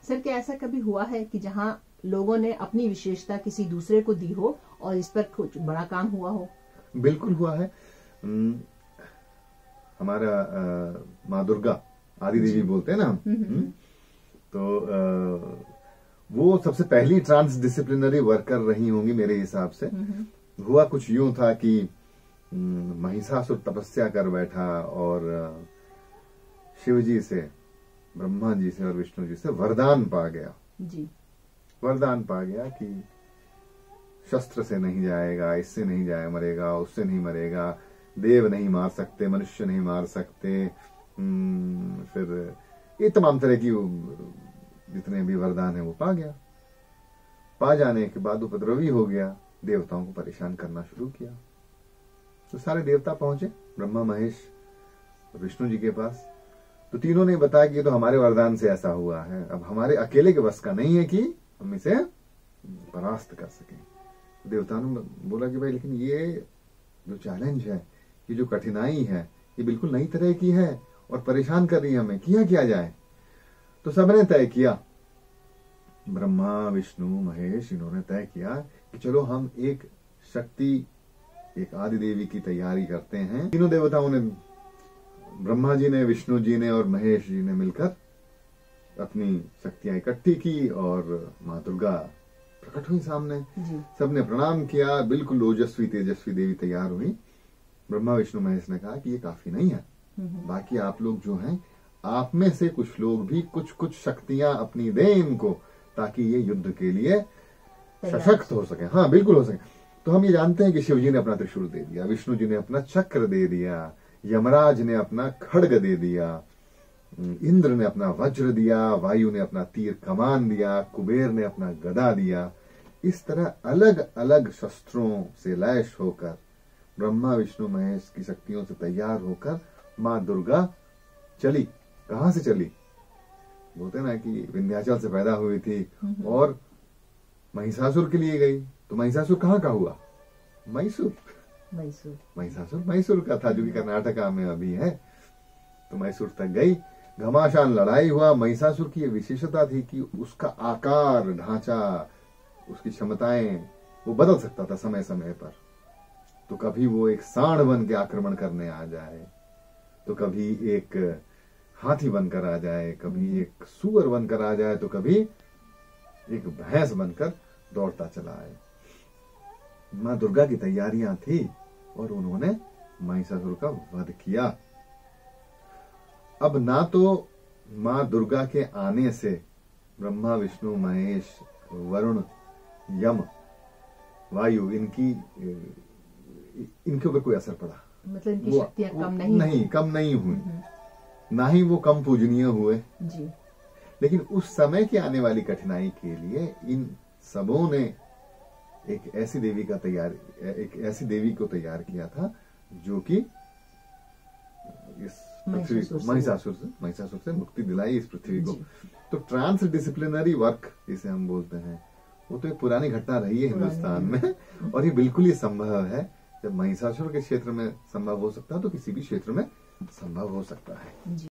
Sir, क्या ऐसा कभी हुआ है कि जहाँ लोगों ने अपनी विशेषता किसी दूसरे को दी हो और इस पर कुछ बड़ा काम हुआ हो? बिल्कुल हुआ है। हमारा माँ दुर्गा आदि देवी बोलते हैं ना हम। तो वो सबसे पहली ट्रांस डिसिप्लिनरी वर्कर रही होंगी मेरे हिसाब से। हुआ कुछ यूं था कि महिषासुर तपस्या कर बैठा और शिव जी से, ब्रह्मा जी से और विष्णु जी से वरदान पा गया जी। वरदान पा गया कि शस्त्र से नहीं जाएगा, इससे नहीं जाए मरेगा, उससे नहीं मरेगा, देव नहीं मार सकते, मनुष्य नहीं मार सकते। फिर ये तमाम तरह की जितने भी वरदान है वो पा गया। पा जाने के बाद उपद्रवी हो गया, देवताओं को परेशान करना शुरू किया। तो सारे देवता पहुंचे ब्रह्मा, महेश और विष्णु जी के पास। तो तीनों ने बताया कि ये तो हमारे वरदान से ऐसा हुआ है, अब हमारे अकेले के बस का नहीं है कि हम इसे परास्त कर सकें। तो देवताओं ने बोला कि भाई लेकिन ये जो चैलेंज है, ये जो कठिनाई है, ये बिल्कुल नई तरह की है और परेशान कर रही है हमें, किया जाए। तो सबने तय किया, ब्रह्मा, विष्णु, महेश, इन्होंने तय किया कि चलो हम एक शक्ति, एक आदि देवी की तैयारी करते हैं। तीनों देवताओं ने, ब्रह्मा जी ने, विष्णु जी ने और महेश जी ने मिलकर अपनी शक्तियां इकट्ठी की और माँ दुर्गा प्रकट हुई सामने। सबने प्रणाम किया, बिल्कुल ओजस्वी तेजस्वी देवी तैयार हुई। ब्रह्मा, विष्णु, महेश ने कहा कि ये काफी नहीं है, बाकी आप लोग जो हैं, आप में से कुछ लोग भी कुछ शक्तियां अपनी दें इनको, ताकि ये युद्ध के लिए सशक्त हो सके। हाँ, बिल्कुल हो सके। तो हम ये जानते हैं कि शिव जी ने अपना त्रिशूल दे दिया, विष्णु जी ने अपना चक्र दे दिया, यमराज ने अपना खड्ग दे दिया, इंद्र ने अपना वज्र दिया, वायु ने अपना तीर कमान दिया, कुबेर ने अपना गदा दिया। इस तरह अलग अलग शस्त्रों से लैस होकर ब्रह्मा, विष्णु, महेश की शक्तियों से तैयार होकर माँ दुर्गा चली। कहां से चली? बोलते ना कि विंध्याचल से पैदा हुई थी और महिषासुर के लिए गई। तो महिषासुर कहाँ का हुआ? मैसूर। महिषासुर मैसूर का था, जो कि कर्नाटका में अभी है। तो मैसूर तक गई, घमासान लड़ाई हुआ। महिषासुर की ये विशेषता थी कि उसका आकार, ढांचा, उसकी क्षमताएं वो बदल सकता था समय समय पर। तो कभी वो एक सांड बन के आक्रमण करने आ जाए, तो कभी एक हाथी बनकर आ जाए, कभी एक सूअर बनकर आ जाए, तो कभी एक भैंस बनकर दौड़ता चला आए। माँ दुर्गा की तैयारियां थी और उन्होंने महिषासुर का वध किया। अब ना तो माँ दुर्गा के आने से ब्रह्मा, विष्णु, महेश, वरुण, यम, वायु, इनके ऊपर कोई असर पड़ा। मतलब इनकी शक्तियां कम नहीं हुई, ना ही वो कम पूजनीय हुए जी। लेकिन उस समय की आने वाली कठिनाई के लिए इन सबों ने एक ऐसी देवी को तैयार किया था जो कि इस पृथ्वी को महिषासुर से मुक्ति दिलाई, इस पृथ्वी को। तो ट्रांस डिसिप्लिनरी वर्क जिसे हम बोलते हैं, वो तो एक पुरानी घटना रही है हिंदुस्तान में, और ये बिल्कुल ही संभव है। जब महिषासुर के क्षेत्र में संभव हो सकता है तो किसी भी क्षेत्र में संभव हो सकता है।